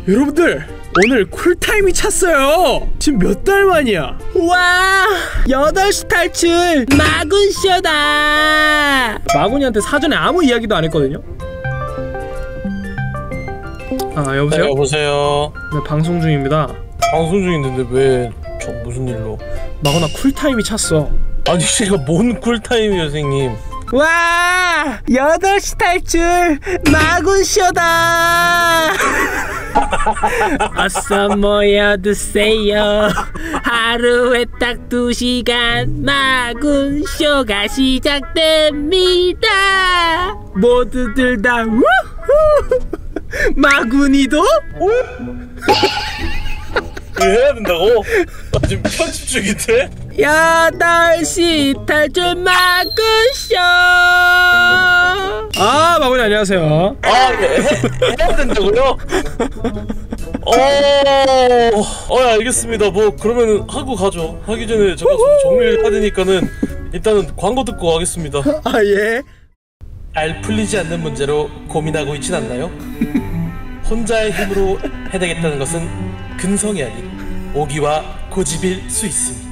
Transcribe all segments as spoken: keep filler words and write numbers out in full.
여러분들 오늘 쿨타임이 찼어요. 지금 몇 달 만이야. 와, 여덟 시 탈출 마군쇼다. 마군이한테 사전에 아무 이야기도 안 했거든요. 아 여보세요? 네, 여보세요. 네, 방송 중입니다. 방송 중인데 왜 저 무슨 일로? 마군아 쿨타임이 찼어. 아니 제가 뭔 쿨타임이에요 선생님. 와, 여덟 시 탈출 마군쇼다. 어서 모여드세요. 하루에 딱 두 시간 마군쇼가 시작됩니다. 모두들 다 우후. 마군이도? 해야 된다고? 아, 지금 편집 중인데? 여덟 시 탈출 마군쇼. 아 마군이 안녕하세요. 아 네. 해야 된다고요? 어, 어, 알겠습니다. 뭐 그러면 하고 가죠. 하기 전에 제가 좀 정리를 해야 되니까는 일단은 광고 듣고 가겠습니다. 아 예. 잘 풀리지 않는 문제로 고민하고 있진 않나요? 혼자의 힘으로 해내겠다는 것은 근성이 아닌 오기와 고집일 수 있습니다.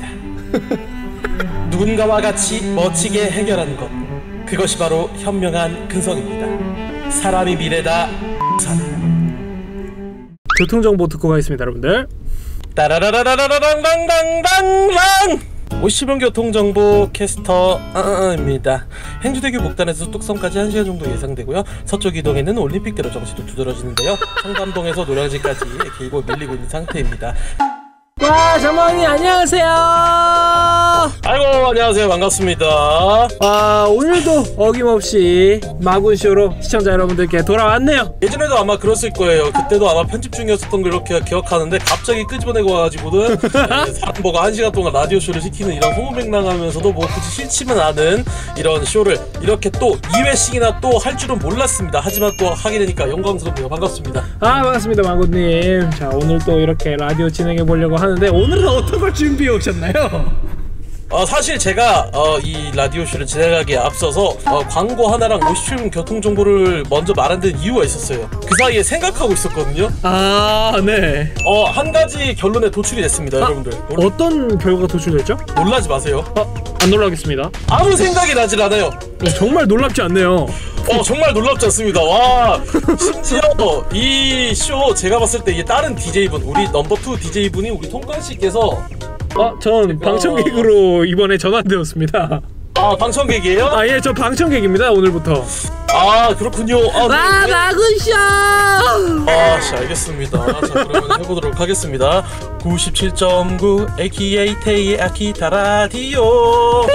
누군가와 같이 멋지게 해결하는 것, 그것이 바로 현명한 근성입니다. 사람이 미래다. 교통정보 듣고 가겠습니다 여러분들. 따라라라라라랑랑랑랑랑 오십원 교통정보 캐스터입니다. 행주대교 목단에서 뚝섬까지 한 시간 정도 예상되고요. 서쪽 이동에는 올림픽대로 정시도 두드러지는데요. 청담동에서 노량진까지 길고 밀리고 있는 상태입니다. 와, 장모님 안녕하세요. 아이고 안녕하세요. 반갑습니다. 아 오늘도 어김없이 마군쇼로 시청자 여러분들께 돌아왔네요. 예전에도 아마 그랬을 거예요. 그때도 아마 편집 중이었었던 걸 이렇게 기억하는데 갑자기 끄집어내고 와가지고는 사람 보고 한 시간 동안 라디오 쇼를 시키는 이런 호흡맹랑하면서도 뭐 굳이 싫지만 않은 이런 쇼를 이렇게 또 이 회씩이나 또 할 줄은 몰랐습니다. 하지만 또 하게 되니까 영광스럽네요. 반갑습니다. 아 반갑습니다 마군님. 자 오늘 또 이렇게 라디오 진행해 보려고 하는데 오늘은 어떤 걸 준비해 오셨나요? 어, 사실 제가 어, 이 라디오쇼를 진행하기에 앞서서 어, 광고 하나랑 오십칠 분 교통정보를 먼저 말한 데는 이유가 있었어요. 그 사이에 생각하고 있었거든요. 아 네. 어, 한 가지 결론에 도출이 됐습니다. 아, 여러분들 놀... 어떤 결과가 도출됐죠? 놀라지 마세요. 아, 안 놀라겠습니다. 아무 생각이 나질 않아요. 어, 정말 놀랍지 않네요. 어 정말 놀랍지 않습니다. 와 심지어 이 쇼 제가 봤을 때 이게 다른 디제이분 우리 넘버 투 디제이분이 우리 통깡씨께서 어, 전 제가... 방청객으로 이번에 전환되었습니다. 아 방청객이에요? 아 예, 저 방청객입니다 오늘부터. 아 그렇군요. 아, 와, 네. 마군쇼. 아, 씨, 알겠습니다. 자, 그러면 해보도록 하겠습니다. 구십칠 점 구 에이케이에이 테이의 아키타 라디오.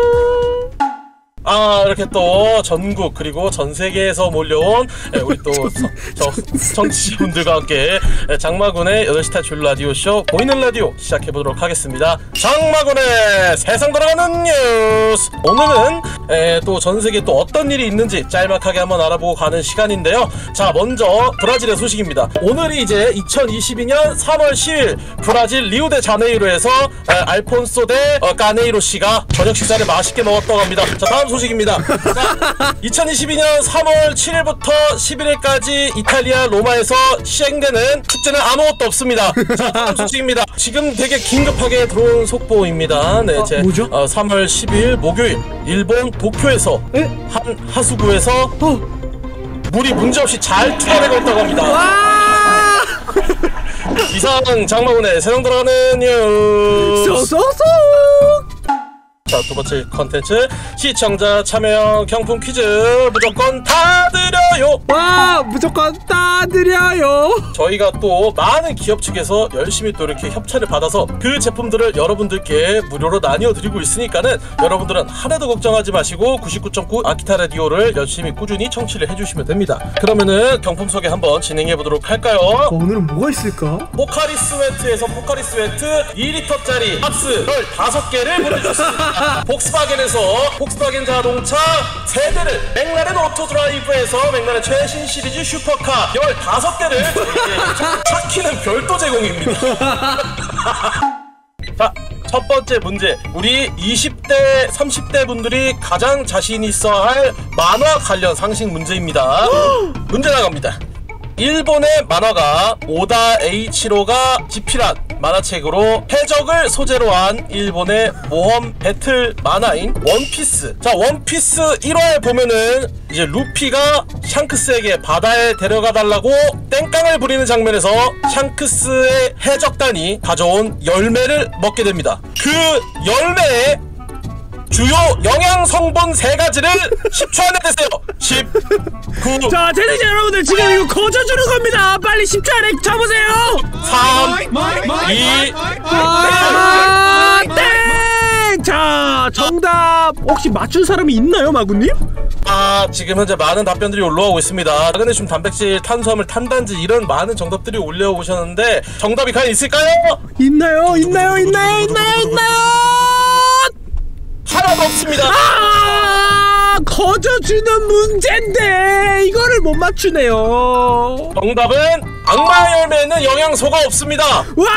아 이렇게 또 전국 그리고 전 세계에서 몰려온 예, 우리 또 청취자분들과 함께 예, 장마군의 여덟 시 탈출 라디오쇼 보이는 라디오 시작해보도록 하겠습니다. 장마군의 세상 돌아가는 뉴스. 오늘은 예, 또 전 세계에 또 어떤 일이 있는지 짤막하게 한번 알아보고 가는 시간인데요. 자 먼저 브라질의 소식입니다. 오늘이 이제 이천이십이년 삼월 십일 브라질 리우데자네이루에서 예, 알폰소 데 어, 까네이로 씨가 저녁 식사를 맛있게 먹었다고 합니다. 자 다음 소식입니다. 자, 이천이십이년 삼월 칠일부터 십일일까지 이탈리아 로마에서 시행되는 축제는 아무것도 없습니다. 자, 다음 소식입니다. 지금 되게 긴급하게 들어온 속보입니다. 네, 제, 아, 뭐죠? 어, 삼월 십일 목요일 일본 도쿄에서 에? 한 하수구에서 어. 물이 문제없이 잘 투하되고 있다고 합니다. 와! 이상 장마군의 세상 돌아가는 뉴스. 쏘쏘쏘. 자, 두 번째 컨텐츠 시청자 참여 경품 퀴즈 무조건 다 드려요. 와 무조건 다 드려요. 저희가 또 많은 기업 측에서 열심히 또 이렇게 협찬을 받아서 그 제품들을 여러분들께 무료로 나뉘어 드리고 있으니까는 여러분들은 하나도 걱정하지 마시고 구십구 점 구 아키타 라디오를 열심히 꾸준히 청취를 해주시면 됩니다. 그러면은 경품 소개 한번 진행해 보도록 할까요? 어, 오늘은 뭐가 있을까? 포카리 스웨트에서 포카리 스웨트 이 리터짜리 박스 열다섯 개를 보내주셨습니다. 복스바겐에서 복스바겐 자동차 세 대를, 맥라렌 오토드라이브에서 맥라렌 최신 시리즈 슈퍼카 열다섯 개를 차키는 별도 제공입니다. 자, 첫 번째 문제. 우리 이십 대, 삼십 대 분들이 가장 자신 있어 할 만화 관련 상식 문제입니다. 문제 나갑니다. 일본의 만화가 오다 에이치로가 집필한 만화책으로 해적을 소재로 한 일본의 모험 배틀 만화인 원피스. 자, 원피스 일 화에 보면은 이제 루피가 샹크스에게 바다에 데려가 달라고 땡깡을 부리는 장면에서 샹크스의 해적단이 가져온 열매를 먹게 됩니다. 그 열매에 주요 영양 성분 세 가지를 십 초 안에 드세요. 십, 구, 자, 제작자 여러분들 지금 이거 거저주는 겁니다. 빨리 십 초 안에 잡으세요. 삼, 이, 아, 땡! 자, 정답 혹시 맞춘 사람이 있나요, 마구님? 아, 지금 현재 많은 답변들이 올라오고 있습니다. 마그네슘, 단백질, 탄수화물, 탄단지 이런 많은 정답들이 올라오셨는데 정답이 과연 있을까요? 있나요? 있나요? 있나요? 있나요? 있나요? 하나도 없습니다. 아, 거저주는 문제인데 이거를 못 맞추네요. 정답은 악마의 열매에는 영양소가 없습니다. 와,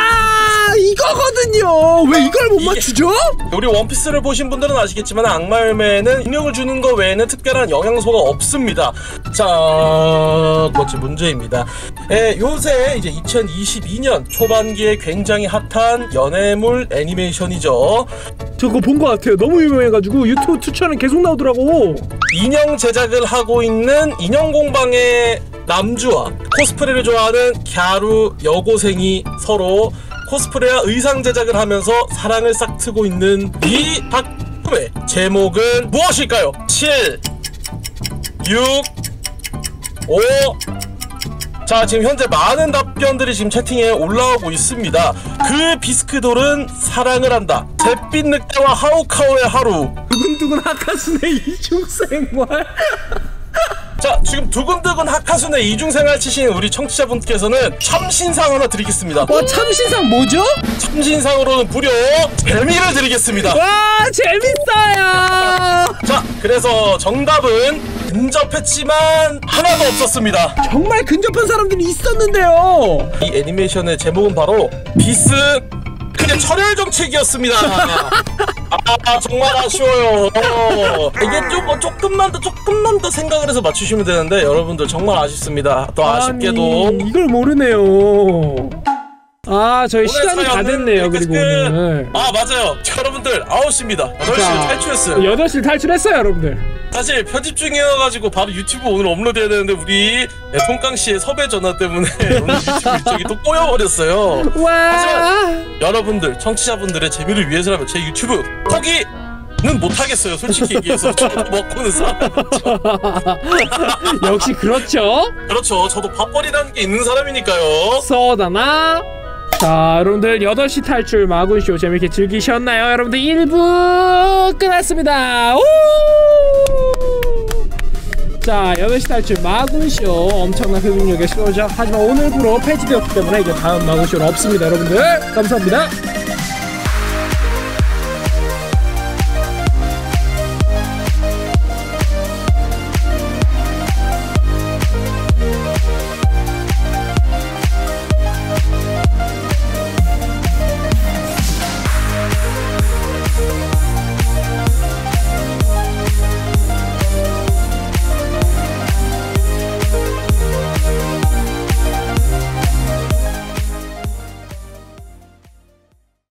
이거거든요. 왜 이걸 못 이게- 맞추죠? 우리 원피스를 보신 분들은 아시겠지만 악마 열매에는 능력을 주는 것 외에는 특별한 영양소가 없습니다. 자, 그것이 문제입니다. 예, 요새 이제 이천이십이 년 초반기에 굉장히 핫한 연애물 애니메이션이죠. 저거 본 것 같아요. 너무 유명해가지고 유튜브 추천에 계속 나오더라고. 인형 제작을 하고 있는 인형 공방의 남주와 코스프레를 좋아하는 갸루 여고생이 서로 코스프레와 의상 제작을 하면서 사랑을 싹트고 있는 이 작품의 제목은 무엇일까요? 칠, 육, 오. 자, 지금 현재 많은 답변들이 지금 채팅에 올라오고 있습니다. 그 비스크돌은 사랑을 한다. 잿빛 늑대와 하우카오의 하루. 두근두근 하카스네 이중생활. 자, 지금 두근두근 하카순의 이중생활 치신 우리 청취자분께서는 참신상 하나 드리겠습니다. 와, 참신상 뭐죠? 참신상으로는 무려 재미를 드리겠습니다. 와, 재밌어요. 자, 그래서 정답은 근접했지만 하나도 없었습니다. 정말 근접한 사람들이 있었는데요. 이 애니메이션의 제목은 바로 비스 그의 철혈 정책이었습니다. 아, 정말 아쉬워요. 어, 이게 좀 뭐 조금만 더 조금만 더 생각을 해서 맞추시면 되는데 여러분들 정말 아쉽습니다. 또 아쉽게도 아니, 이걸 모르네요. 아, 저희 오늘 시간이 다 사연은 됐네요. 그리고 끝. 오늘 아, 맞아요. 여러분들 아홉 시입니다. 여덟 시를 자, 탈출했어요. 여덟 시 탈출했어요, 여러분들. 사실 편집 중이어가지고 바로 유튜브 오늘 업로드해야 되는데 우리 통깡씨의 섭외 전화 때문에 오늘 유튜브 일정이 또 꼬여버렸어요. 와. 하지만 여러분들 청취자분들의 재미를 위해서라면 제 유튜브 포기는 못하겠어요. 솔직히 얘기해서 저도 먹고는 살아야죠. 역시 그렇죠. 그렇죠. 저도 밥벌이라는 게 있는 사람이니까요. 써다나. 자, 여러분들 여덟 시 탈출 마군쇼 재밌게 즐기셨나요? 여러분들 일 부 끝났습니다. 오! 자, 여덟 시 탈출 마군쇼 엄청난 흡입력의 쇼죠. 하지만 오늘부로 폐지되었기 때문에 이제 다음 마군쇼는 없습니다. 여러분들 감사합니다.